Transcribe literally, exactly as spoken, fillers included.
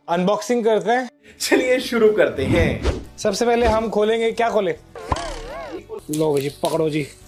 Unboxing करते हैं। चलिए शुरू करते हैं। सबसे पहले हम खोलेंगे, क्या खोले? लो जी, पकड़ो जी।